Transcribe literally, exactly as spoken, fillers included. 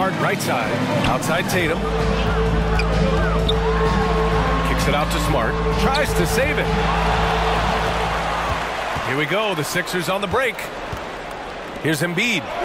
Smart right side. Outside Tatum. Kicks it out to Smart. Tries to save it. Here we go. The Sixers on the break. Here's Embiid.